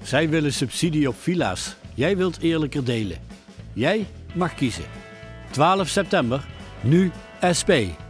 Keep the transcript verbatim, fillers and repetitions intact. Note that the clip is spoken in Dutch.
Zij willen subsidie op villa's. Jij wilt eerlijker delen. Jij mag kiezen. twaalf september. Nu S P.